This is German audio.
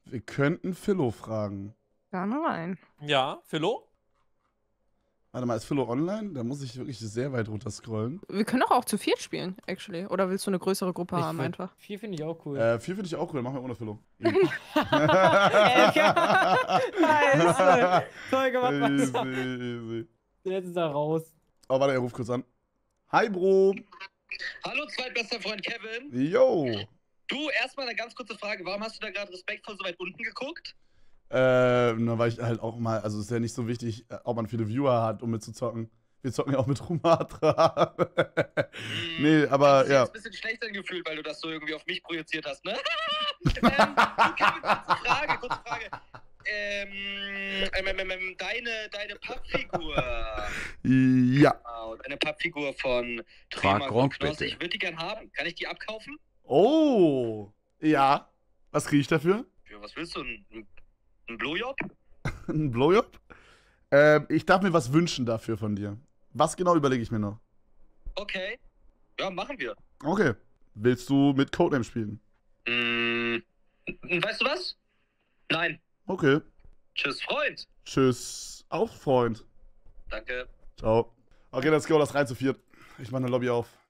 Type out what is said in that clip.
Wir könnten Philo fragen. Gerne rein. Ja, Philo? Warte mal, ist Philo online? Da muss ich wirklich sehr weit runter scrollen. Wir können doch auch zu viert spielen, actually. Oder willst du eine größere Gruppe haben einfach? 4 finde ich auch cool. 4 finde ich auch cool, machen wir ohne Philo. Nice. Toll gemacht, Easy, Wasser. easy. Jetzt ist er raus. Oh, warte, er ruft kurz an. Hi, Bro. Hallo, zweitbester Freund Kevin. Yo. Du, erstmal eine ganz kurze Frage. Warum hast du da gerade respektvoll so weit unten geguckt? Na, weil ich halt auch mal, also ist ja nicht so wichtig, ob man viele Viewer hat, um mitzuzocken. Wir zocken ja auch mit Rumatra. Nee, aber das ist ja. jetzt ein bisschen schlecht angefühlt, weil du das so irgendwie auf mich projiziert hast, ne? Du, Kevin, kurze Frage. Deine Pappfigur. Ja. Wow, deine Pappfigur von Frag Trema Gronk, Knoss. bitte. Ich würde die gern haben. Kann ich die abkaufen? Oh. Ja. Was kriege ich dafür? Für was willst du? Ein Blowjob? Ein Blowjob? Ich darf mir was wünschen dafür von dir. Was genau überlege ich mir noch? Okay. Ja, machen wir. Okay. Willst du mit Codename spielen? Weißt du was? Nein. Okay. Tschüss, Freund. Tschüss. Auf, Freund. Danke. Ciao. Okay, let's go, das rein zu viert. Ich mache eine Lobby auf.